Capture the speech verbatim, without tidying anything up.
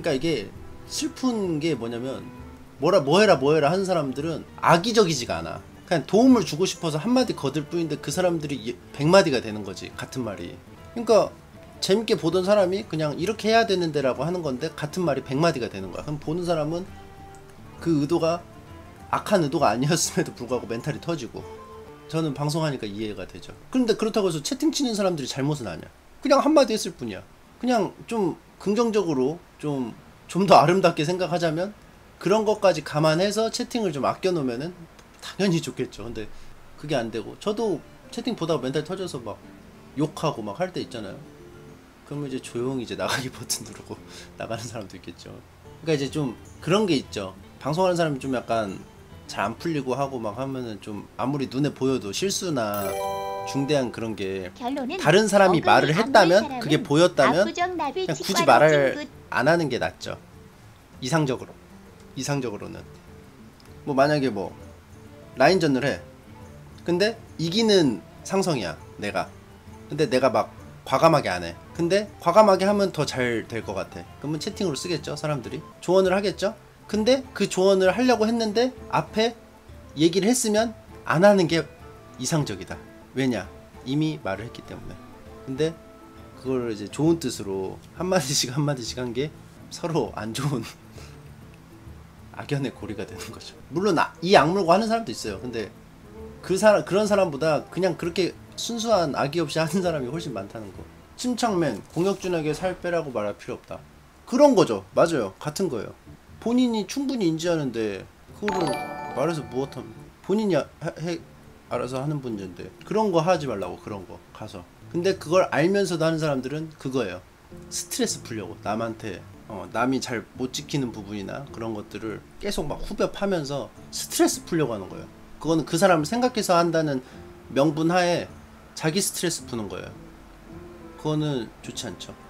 그러니까 이게 슬픈 게 뭐냐면 뭐라 뭐해라 뭐해라 하는 사람들은 악의적이지가 않아. 그냥 도움을 주고 싶어서 한마디 거들 뿐인데 그 사람들이 백마디가 되는 거지, 같은 말이. 그러니까 재밌게 보던 사람이 그냥 이렇게 해야 되는데 라고 하는 건데 같은 말이 백마디가 되는 거야. 그럼 보는 사람은 그 의도가 악한 의도가 아니었음에도 불구하고 멘탈이 터지고. 저는 방송하니까 이해가 되죠. 그런데 그렇다고 해서 채팅 치는 사람들이 잘못은 아니야. 그냥 한마디 했을 뿐이야. 그냥 좀 긍정적으로 좀 좀 더 아름답게 생각하자면 그런 것까지 감안해서 채팅을 좀 아껴놓으면은 당연히 좋겠죠. 근데 그게 안 되고, 저도 채팅 보다가 멘탈 터져서 막 욕하고 막 할 때 있잖아요. 그러면 이제 조용히 이제 나가기 버튼 누르고 나가는 사람도 있겠죠. 그러니까 이제 좀 그런 게 있죠. 방송하는 사람이 좀 약간 잘 안 풀리고 하고 막 하면은 좀 아무리 눈에 보여도 실수나 중대한 그런 게 다른 사람이 말을 했다면, 그게 보였다면 그냥 굳이 말을 안 하는 게 낫죠. 이상적으로 이상적으로는 뭐 만약에 뭐 라인전을 해. 근데 이기는 상성이야 내가. 근데 내가 막 과감하게 안 해. 근데 과감하게 하면 더 잘 될 것 같아. 그러면 채팅으로 쓰겠죠. 사람들이 조언을 하겠죠. 근데 그 조언을 하려고 했는데 앞에 얘기를 했으면 안 하는 게 이상적이다. 왜냐? 이미 말을 했기 때문에. 근데 그걸 이제 좋은 뜻으로 한마디씩 한마디씩 한 게 서로 안 좋은 악연의 고리가 되는 거죠. 물론 이 악물고 하는 사람도 있어요. 근데 그 사람, 그런 사람보다 그냥 그렇게 순수한 악의 없이 하는 사람이 훨씬 많다는 거. 침착맨, 공혁준에게 살 빼라고 말할 필요 없다. 그런 거죠. 맞아요. 같은 거예요. 본인이 충분히 인지하는데 그거를 말해서 무엇함. 본인이 하, 해, 알아서 하는 문제인데 그런 거 하지 말라고. 그런 거 가서. 근데 그걸 알면서도 하는 사람들은 그거예요. 스트레스 풀려고. 남한테 어, 남이 잘 못 지키는 부분이나 그런 것들을 계속 막 후벼 파면서 스트레스 풀려고 하는 거예요. 그거는 그 사람을 생각해서 한다는 명분 하에 자기 스트레스 푸는 거예요. 그거는 좋지 않죠.